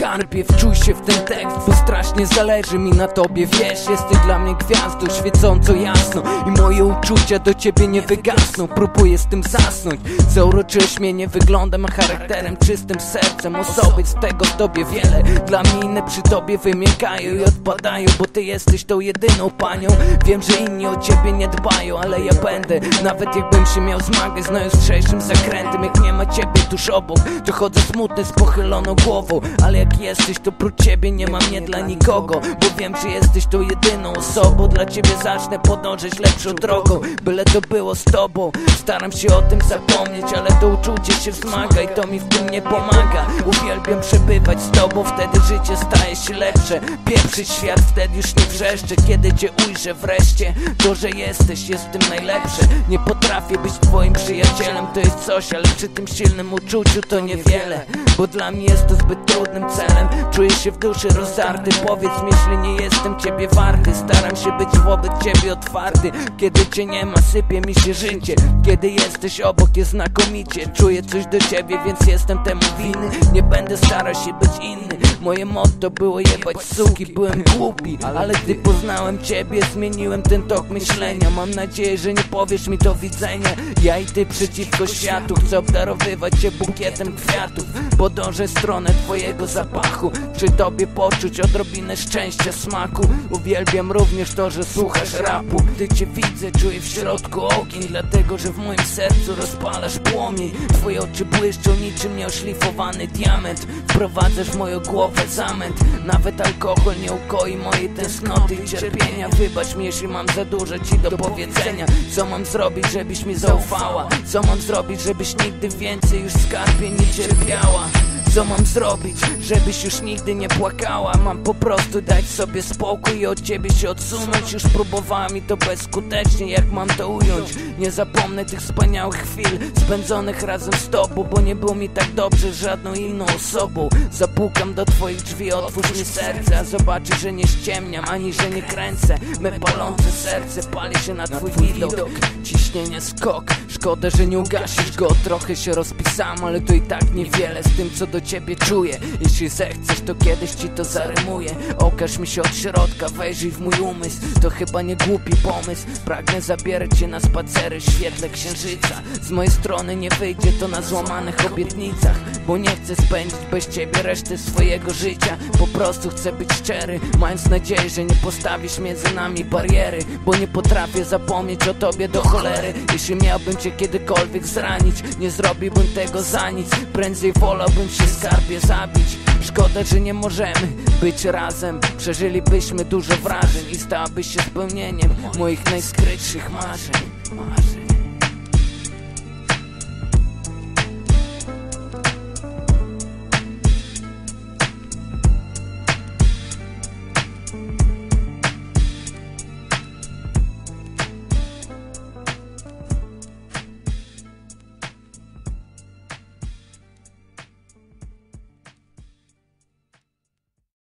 skarbie, wczuj się w ten tekst, bo strasznie zależy mi na tobie, wiesz. Jesteś dla mnie gwiazdą, świecąco jasno i moje uczucia do ciebie nie wygasną. Próbuję z tym zasnąć, zauroczyłeś mnie, nie wyglądem, a charakterem, czystym sercem. Osoby z tego w tobie wiele, dla mnie inne przy tobie wymiękają i odpadają, bo ty jesteś tą jedyną panią. Wiem, że inni o ciebie nie dbają, ale ja będę, nawet jakbym się miał zmagać z najostrzejszym zakrętem. Jak nie ma ciebie tuż obok, to chodzę smutny z pochyloną głową, ale jak jesteś, to prócz ciebie nie ma mnie dla nikogo, bo wiem, że jesteś tą jedyną osobą. Dla ciebie zacznę podążać lepszą drogą, byle to było z tobą. Staram się o tym zapomnieć, ale to uczucie się wzmaga i to mi w tym nie pomaga. Uwielbiam przebywać z tobą, wtedy życie staje się lepsze. Pieprzyć świat, wtedy już nie wrzeszczę. Kiedy cię ujrzę wreszcie, to, że jesteś, jest w tym najlepsze. Nie potrafię być twoim przyjacielem, to jest coś, ale przy tym silnym uczuciu to niewiele, bo dla mnie jest to zbyt trudnym celem. Czuję się w duszy rozdarty, powiedz mi, jeśli nie jestem ciebie warty. Staram się być wobec ciebie otwarty, kiedy cię nie ma, sypie mi się życie. Kiedy jesteś obok, jest znakomicie. Czuję coś do ciebie, więc jestem temu winny. Nie będę starał się być inny. Moje motto było jebać suki, byłem głupi, ale gdy poznałem ciebie, zmieniłem ten tok myślenia. Mam nadzieję, że nie powiesz mi do widzenia. Ja i ty przeciwko światu, chcę obdarowywać cię bukietem kwiatów. Podążę w stronę twojego zapachu, przy tobie poczuć odrobinę szczęścia, smaku. Uwielbiam również to, że słuchasz rapu. Gdy cię widzę, czuję w środku ogień, dlatego, że w moim sercu rozpalasz płomień. Twoje oczy błyszczą niczym nieoszlifowany diament. Wprowadzasz w moją głowę zamęt. Nawet alkohol nie ukoi mojej tęsknoty i cierpienia. Wybacz mi, jeśli mam za dużo ci do powiedzenia. Co mam zrobić, żebyś mi zaufała? Co mam zrobić, żebyś nigdy więcej już skarbie nie cierpiała? Co mam zrobić, żebyś już nigdy nie płakała? Mam po prostu dać sobie spokój i od ciebie się odsunąć. Już próbowałem i to bezskutecznie, jak mam to ująć? Nie zapomnę tych wspaniałych chwil spędzonych razem z tobą, bo nie było mi tak dobrze z żadną inną osobą. Zapukam do twoich drzwi, otwórz mi serce, a zobaczysz, że nie ściemniam, ani że nie kręcę. Me palące serce pali się na twój widok. Ciśnienie skok, szkoda, że nie ugasisz go. Trochę się rozpisałem, ale to i tak niewiele z tym, co do ciebie czuję. Jeśli zechcesz, to kiedyś ci to zarymuję. Okaż mi się od środka, wejrzyj w mój umysł. To chyba nie głupi pomysł. Pragnę zabierać cię na spacery w świetle księżyca. Z mojej strony nie wyjdzie to na złamanych obietnicach, bo nie chcę spędzić bez ciebie reszty swojego życia. Po prostu chcę być szczery, mając nadzieję, że nie postawisz między nami bariery, bo nie potrafię zapomnieć o tobie do cholery. Jeśli miałbym cię kiedykolwiek zranić, nie zrobiłbym tego za nic. Prędzej wolałbym się skarbie zabić. Szkoda, że nie możemy być razem. Przeżylibyśmy dużo wrażeń i stałabyś się spełnieniem moich najskrytszych marzeń.